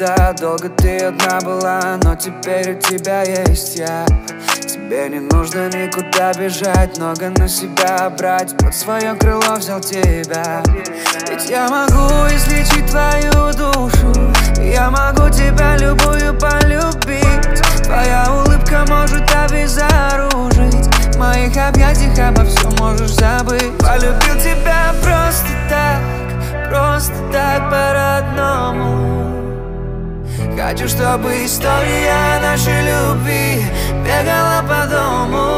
назад долго ты одна была, но теперь у тебя есть я. Тебе не нужно никуда бежать, много на себя брать, под свое крыло взял тебя. Ведь я могу излечить твою душу, я могу тебя любую полюбить. Твоя улыбка может обезоружить, в моих объятиях обо всем можешь забыть. Полюбил тебя просто так по-родному. Хочу, чтобы история нашей любви бегала по дому.